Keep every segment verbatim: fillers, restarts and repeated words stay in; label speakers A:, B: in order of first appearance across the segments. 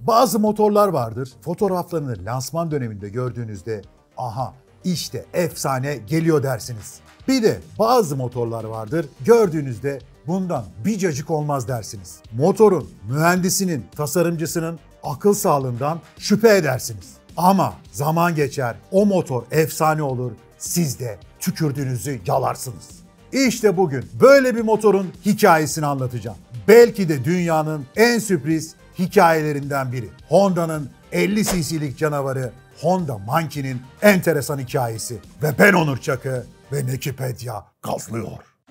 A: Bazı motorlar vardır, fotoğraflarını lansman döneminde gördüğünüzde aha işte efsane geliyor dersiniz. Bir de bazı motorlar vardır, gördüğünüzde bundan bir cacık olmaz dersiniz. Motorun, mühendisinin, tasarımcısının akıl sağlığından şüphe edersiniz. Ama zaman geçer, o motor efsane olur, siz de tükürdüğünüzü yalarsınız. İşte bugün böyle bir motorun hikayesini anlatacağım. Belki de dünyanın en sürpriz hikayelerinden biri. Honda'nın elli cc'lik canavarı Honda Monkey'nin enteresan hikayesi. Ve ben Onur Çakı ve Nekipedia gazlıyor.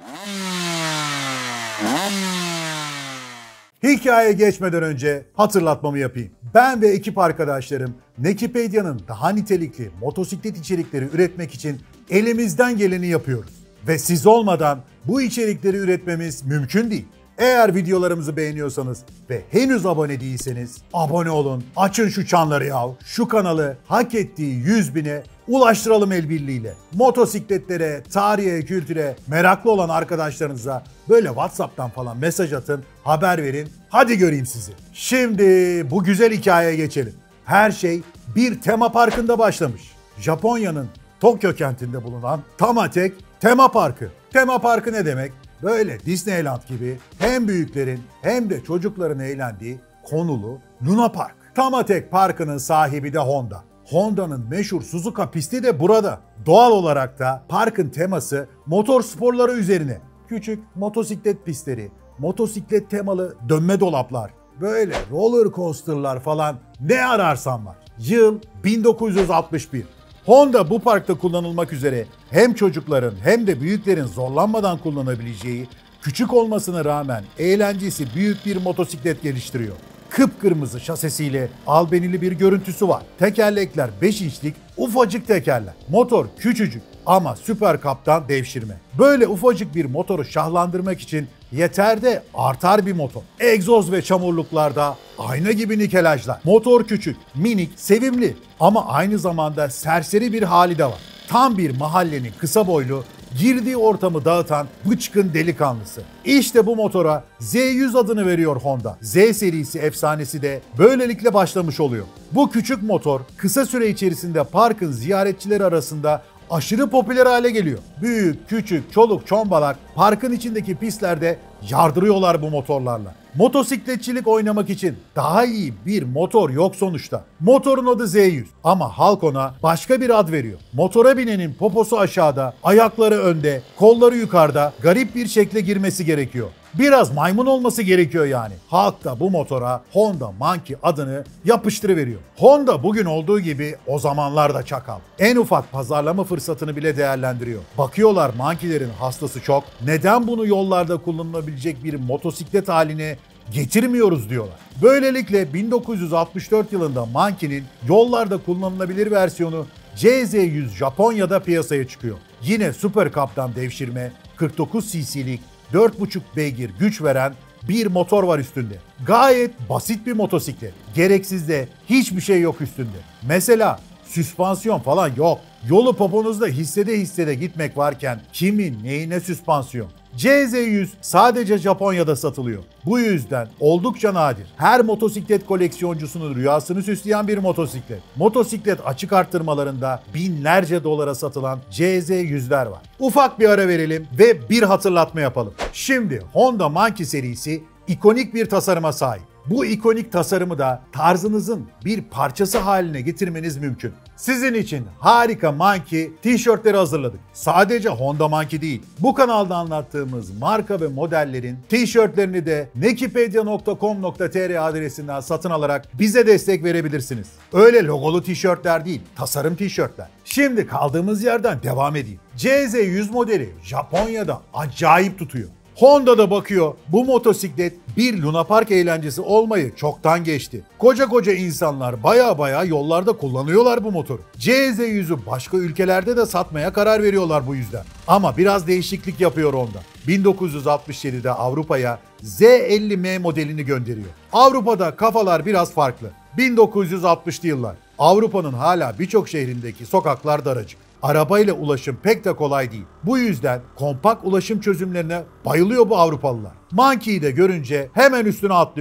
A: Hikayeye geçmeden önce hatırlatmamı yapayım. Ben ve ekip arkadaşlarım Nekipedia'nın daha nitelikli motosiklet içerikleri üretmek için elimizden geleni yapıyoruz. Ve siz olmadan bu içerikleri üretmemiz mümkün değil. Eğer videolarımızı beğeniyorsanız ve henüz abone değilseniz abone olun, açın şu çanları yav. Şu kanalı hak ettiği yüz bine ulaştıralım el birliğiyle. Motosikletlere, tarihe, kültüre meraklı olan arkadaşlarınıza böyle WhatsApp'tan falan mesaj atın, haber verin. Hadi göreyim sizi. Şimdi bu güzel hikayeye geçelim. Her şey bir tema parkında başlamış. Japonya'nın Tokyo kentinde bulunan Tamatek Tema Parkı. Tema Parkı ne demek? Böyle Disneyland gibi hem büyüklerin hem de çocukların eğlendiği konulu Luna Park. Tamatek Parkı'nın sahibi de Honda. Honda'nın meşhur Suzuka pisti de burada. Doğal olarak da parkın teması motor sporları üzerine. Küçük motosiklet pistleri, motosiklet temalı dönme dolaplar, böyle roller coasterlar falan ne ararsan var. Yıl bin dokuz yüz altmış bir. Honda bu parkta kullanılmak üzere hem çocukların hem de büyüklerin zorlanmadan kullanabileceği, küçük olmasına rağmen eğlencesi büyük bir motosiklet geliştiriyor. Kıpkırmızı şasisiyle albenili bir görüntüsü var. Tekerlekler beş inçlik ufacık tekerler. Motor küçücük ama süper kaptan devşirme. Böyle ufacık bir motoru şahlandırmak için yeter de artar bir motor. Egzoz ve çamurluklarda ayna gibi nikelajlar. Motor küçük, minik, sevimli ama aynı zamanda serseri bir hali de var. Tam bir mahallenin kısa boylu, girdiği ortamı dağıtan bıçkın delikanlısı. İşte bu motora Z yüz adını veriyor Honda. Z serisi efsanesi de böylelikle başlamış oluyor. Bu küçük motor kısa süre içerisinde parkın ziyaretçileri arasında aşırı popüler hale geliyor. Büyük, küçük, çoluk, çombalak parkın içindeki pistlerde yardırıyorlar bu motorlarla. Motosikletçilik oynamak için daha iyi bir motor yok sonuçta. Motorun adı Z yüz ama halk ona başka bir ad veriyor. Motora binenin poposu aşağıda, ayakları önde, kolları yukarıda garip bir şekle girmesi gerekiyor. Biraz maymun olması gerekiyor yani. Halk da bu motora Honda Monkey adını yapıştırıveriyor. Honda bugün olduğu gibi o zamanlar da çakal. En ufak pazarlama fırsatını bile değerlendiriyor. Bakıyorlar Monkey'lerin hastası çok. Neden bunu yollarda kullanılabilecek bir motosiklet haline getirmiyoruz diyorlar. Böylelikle bin dokuz yüz altmış dört yılında Monkey'nin yollarda kullanılabilir versiyonu C Z yüz Japonya'da piyasaya çıkıyor. Yine Super Cup'tan devşirme kırk dokuz cc'lik dört buçuk beygir güç veren bir motor var üstünde. Gayet basit bir motosiklet. Gereksiz de hiçbir şey yok üstünde. Mesela süspansiyon falan yok. Yolu poponuzda hissede hissede gitmek varken kimin neyine süspansiyon? C Z yüz sadece Japonya'da satılıyor. Bu yüzden oldukça nadir. Her motosiklet koleksiyoncusunun rüyasını süsleyen bir motosiklet. Motosiklet açık arttırmalarında binlerce dolara satılan C Z yüzler var. Ufak bir ara verelim ve bir hatırlatma yapalım. Şimdi Honda Monkey serisi ikonik bir tasarıma sahip. Bu ikonik tasarımı da tarzınızın bir parçası haline getirmeniz mümkün. Sizin için harika Monkey tişörtleri hazırladık. Sadece Honda Monkey değil, bu kanalda anlattığımız marka ve modellerin tişörtlerini de nekipedia nokta com nokta tr adresinden satın alarak bize destek verebilirsiniz. Öyle logolu tişörtler değil, tasarım tişörtler. Şimdi kaldığımız yerden devam edeyim. C Z yüz modeli Japonya'da acayip tutuyor. Honda da bakıyor bu motosiklet bir Luna Park eğlencesi olmayı çoktan geçti. Koca koca insanlar baya baya yollarda kullanıyorlar bu motoru. C Z yüzü başka ülkelerde de satmaya karar veriyorlar bu yüzden. Ama biraz değişiklik yapıyor Honda. bin dokuz yüz altmış yedide Avrupa'ya Z elli M modelini gönderiyor. Avrupa'da kafalar biraz farklı. bin dokuz yüz altmışlı yıllar. Avrupa'nın hala birçok şehrindeki sokaklar daracık. Arabayla ulaşım pek de kolay değil. Bu yüzden kompakt ulaşım çözümlerine bayılıyor bu Avrupalılar. Monkey'i de görünce hemen üstüne atlıyorlar.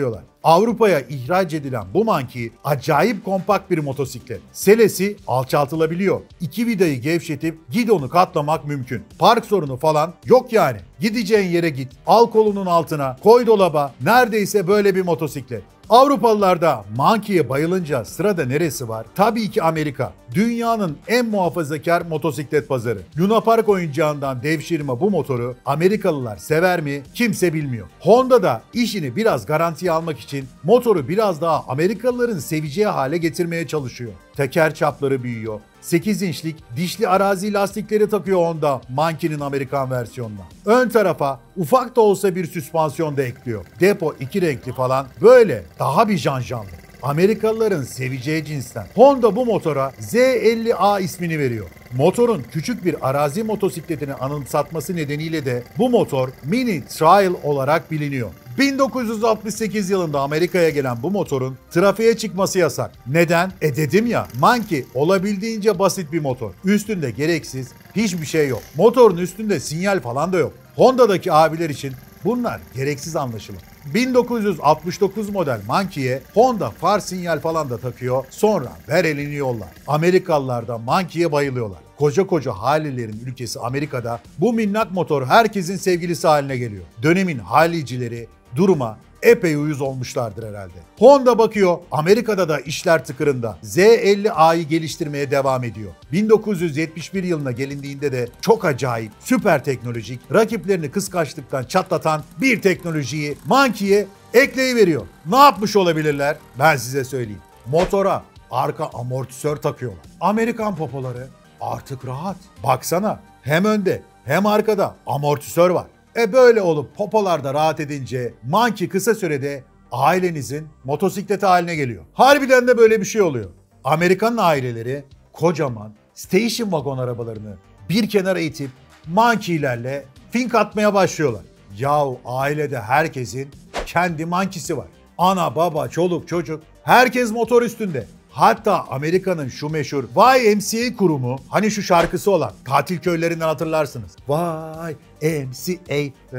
A: Avrupa'ya ihraç edilen bu Monkey acayip kompakt bir motosiklet. Selesi alçaltılabiliyor. İki vidayı gevşetip gidonu katlamak mümkün. Park sorunu falan yok yani. Gideceğin yere git, al kolunun altına, koy dolaba, neredeyse böyle bir motosiklet. Avrupalılar da Monkey'e bayılınca sırada neresi var? Tabii ki Amerika. Dünyanın en muhafazakar motosiklet pazarı. Luna Park oyuncağından devşirme bu motoru Amerikalılar sever mi? Kimse bilmiyor. Honda da işini biraz garantiye almak için motoru biraz daha Amerikalıların seveceği hale getirmeye çalışıyor. Teker çapları büyüyor. sekiz inçlik dişli arazi lastikleri takıyor Honda Monkey'nin Amerikan versiyonuna. Ön tarafa ufak da olsa bir süspansiyon da ekliyor. Depo iki renkli falan, böyle daha bir janjanlı. Amerikalıların seveceği cinsten. Honda bu motora Z elli A ismini veriyor. Motorun küçük bir arazi motosikletini anımsatması nedeniyle de bu motor Mini Trail olarak biliniyor. bin dokuz yüz altmış sekiz yılında Amerika'ya gelen bu motorun trafiğe çıkması yasak. Neden? E dedim ya, Monkey olabildiğince basit bir motor. Üstünde gereksiz hiçbir şey yok. Motorun üstünde sinyal falan da yok. Honda'daki abiler için bunlar gereksiz anlaşılır. bin dokuz yüz altmış dokuz model Monkey'e Honda far sinyal falan da takıyor. Sonra ver elini yollar. Amerikalılar da Monkey'e bayılıyorlar. Koca koca Harley'lerin ülkesi Amerika'da bu minnak motor herkesin sevgilisi haline geliyor. Dönemin Harley'cileri duruma epey uyuz olmuşlardır herhalde. Honda bakıyor Amerika'da da işler tıkırında. Z elli A'yı geliştirmeye devam ediyor. bin dokuz yüz yetmiş bir yılına gelindiğinde de çok acayip, süper teknolojik, rakiplerini kıskançlıktan çatlatan bir teknolojiyi Monkey'e ekleyiveriyor. Ne yapmış olabilirler? Ben size söyleyeyim. Motora arka amortisör takıyorlar. Amerikan popoları artık rahat. Baksana, hem önde hem arkada amortisör var. E böyle olup popolarda rahat edince Monkey kısa sürede ailenizin motosikleti haline geliyor. Harbiden de böyle bir şey oluyor. Amerikan aileleri kocaman station wagon arabalarını bir kenara itip Monkey'lerle fink atmaya başlıyorlar. Yahu ailede herkesin kendi Monkey'si var. Ana, baba, çoluk, çocuk, herkes motor üstünde. Hatta Amerika'nın şu meşhur Y M C A kurumu, hani şu şarkısı olan, tatil köylerinden hatırlarsınız. Y M C A,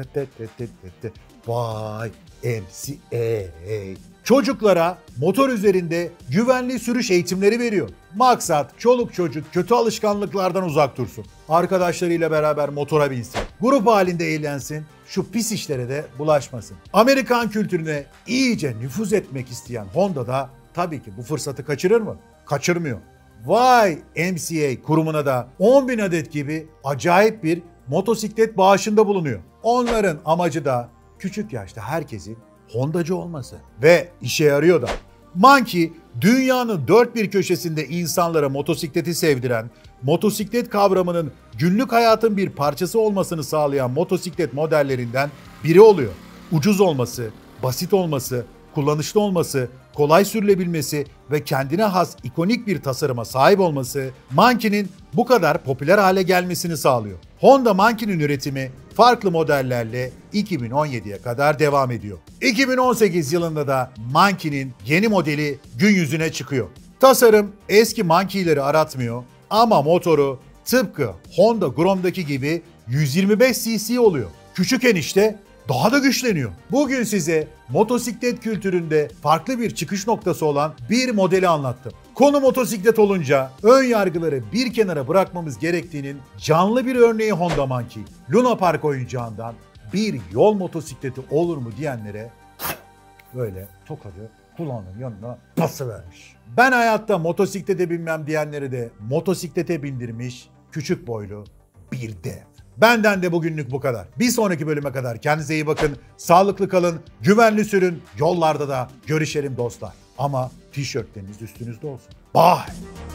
A: Y M C A. Çocuklara motor üzerinde güvenli sürüş eğitimleri veriyor. Maksat çoluk çocuk kötü alışkanlıklardan uzak dursun. Arkadaşlarıyla beraber motora binsin. Grup halinde eğlensin. Şu pis işlere de bulaşmasın. Amerikan kültürüne iyice nüfuz etmek isteyen Honda da tabii ki bu fırsatı kaçırır mı? Kaçırmıyor. Y M C A kurumuna da on bin adet gibi acayip bir motosiklet bağışında bulunuyor. Onların amacı da küçük yaşta herkesin Hondacı olması. Ve işe yarıyor da. Monkey, dünyanın dört bir köşesinde insanlara motosikleti sevdiren, motosiklet kavramının günlük hayatın bir parçası olmasını sağlayan motosiklet modellerinden biri oluyor. Ucuz olması, basit olması, kullanışlı olması, kolay sürülebilmesi ve kendine has ikonik bir tasarıma sahip olması Monkey'nin bu kadar popüler hale gelmesini sağlıyor. Honda Monkey'nin üretimi farklı modellerle iki bin on yediye kadar devam ediyor. iki bin on sekiz yılında da Monkey'nin yeni modeli gün yüzüne çıkıyor. Tasarım eski Monkey'leri aratmıyor ama motoru tıpkı Honda Grome'daki gibi yüz yirmi beş cc oluyor. Küçük enişte daha da güçleniyor. Bugün size motosiklet kültüründe farklı bir çıkış noktası olan bir modeli anlattım. Konu motosiklet olunca ön yargıları bir kenara bırakmamız gerektiğinin canlı bir örneği Honda Monkey. Luna Park oyuncağından bir yol motosikleti olur mu diyenlere böyle tokadı kulağının yanına basıvermiş. Ben hayatta motosiklete binmem diyenleri de motosiklete bindirmiş küçük boylu bir dev. Benden de bugünlük bu kadar. Bir sonraki bölüme kadar kendinize iyi bakın, sağlıklı kalın, güvenli sürün, yollarda da görüşelim dostlar. Ama tişörtleriniz üstünüzde olsun. Bye.